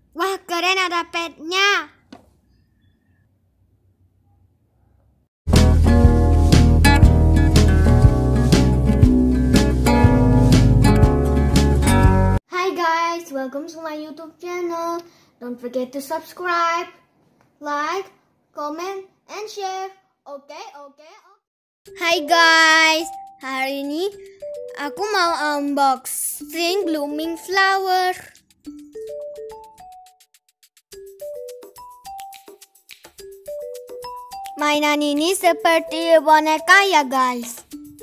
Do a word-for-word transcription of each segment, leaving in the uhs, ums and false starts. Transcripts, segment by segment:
Wah, keren, ada petnya. Hi guys, welcome to my YouTube channel. Don't forget to subscribe, like, comment, and share. Oke, okay, oke. Okay, okay. Hai guys, hari ini aku mau unbox Spring Blooming Flower. Mainan ini seperti boneka ya guys.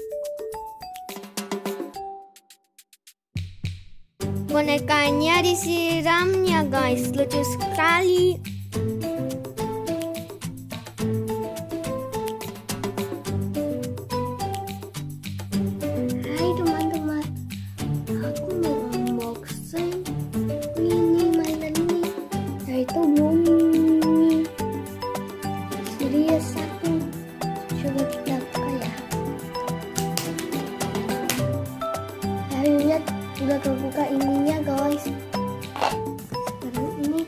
Bonekanya disiramnya guys, lucu sekali. Hai teman-teman, aku mau unboxing ini mainan ini, yaitu Blooming. Serius satu, coba kita buka ya. Ayo lihat, udah terbuka ininya guys. Sekarang ini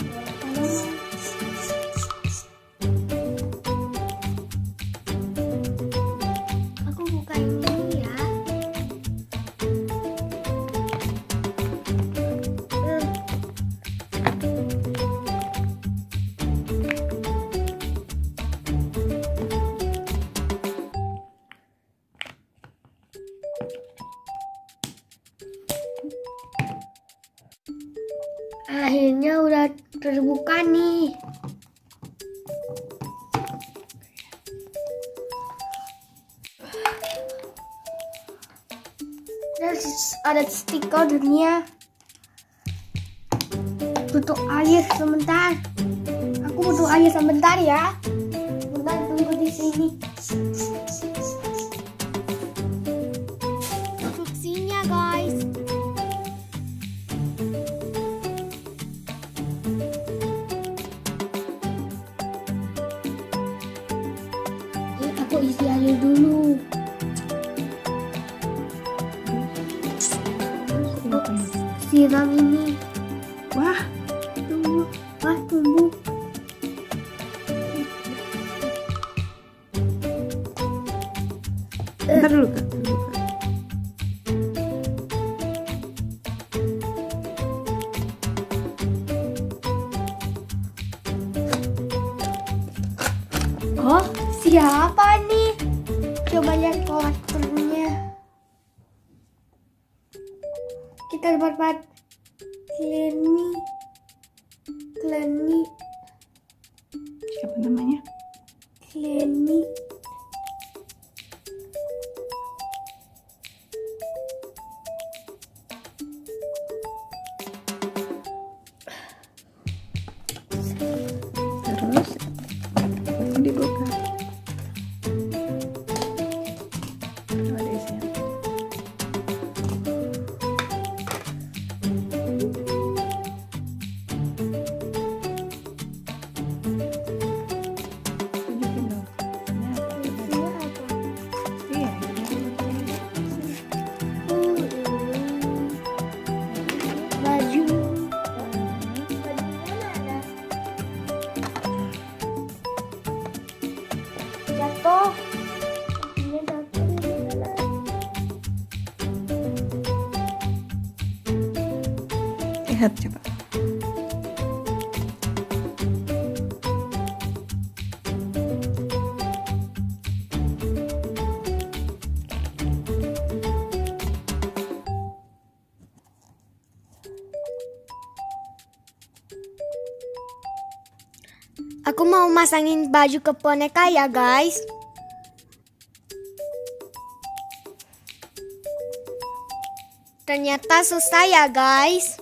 aku buka ini ya. Akhirnya udah terbuka nih. Terus ada stikernya. Butuh air sebentar. Aku butuh air sebentar ya. Bentar, tunggu di sini. Instruksinya guys. Aku isi air dulu. Siram ini. Wah, tunggu. Wah, tunggu. Bentar dulu Kak, dulu, Kak. Oh, siapa nih? Coba lihat karakternya. Kita dapat Lenny. Lenny. Siapa namanya? Lenny. Terus apa dibuka? Oh, ada isinya. Tunjukin dong. Ini apa? Isinya apa? Iya, ini apa? Oh, ini baju. Bajunya mana? Jatuh. Bajunya jatuh di mana? Lihat coba. Aku mau masangin baju ke boneka ya guys. Ternyata susah ya guys.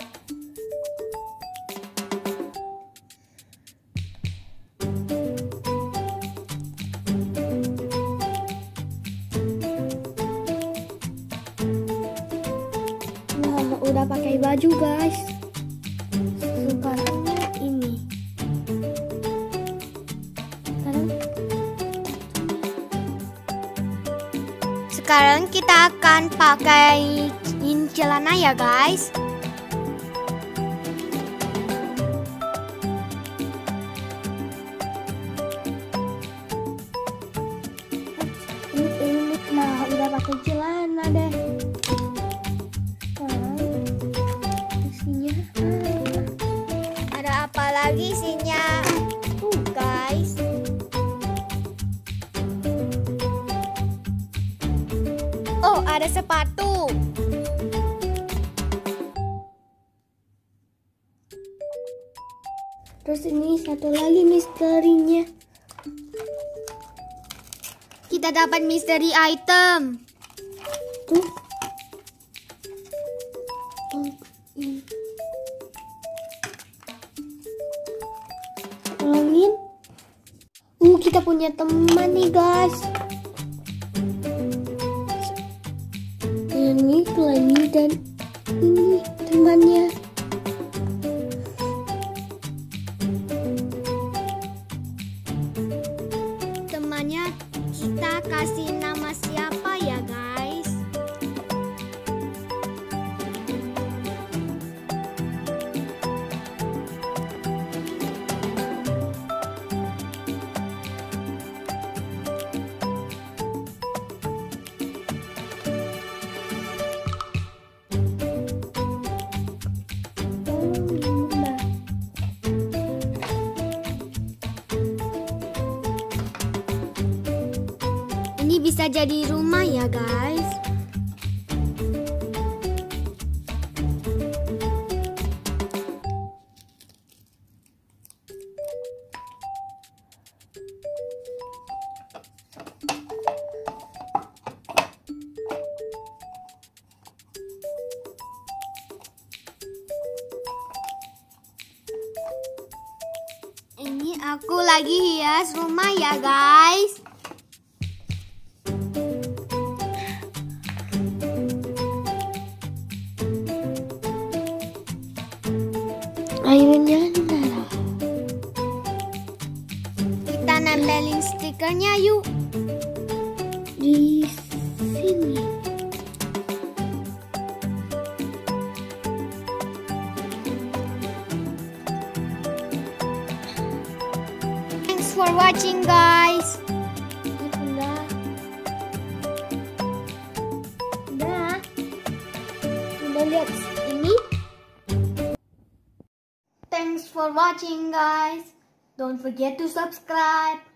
Wah, udah pakai baju guys. Sekarang ini. Sekarang Sekarang kita akan pakai celana ya guys. satu. Terus ini satu lagi misterinya. Kita dapat misteri item. Tuh. Ulangin. Uh, kita punya teman nih, guys. Ini, ini dan ini temannya. Temannya kita kasih nama siapa ya, guys? Ini bisa jadi rumah ya, guys. Ini aku lagi hias rumah ya, guys. Airnya nara. Kita nempelin stikernya yuk. Di sini. Thanks for watching, guys. Udah. Udah. Udah lihat ini. Thanks for watching, guys. Don't forget to subscribe.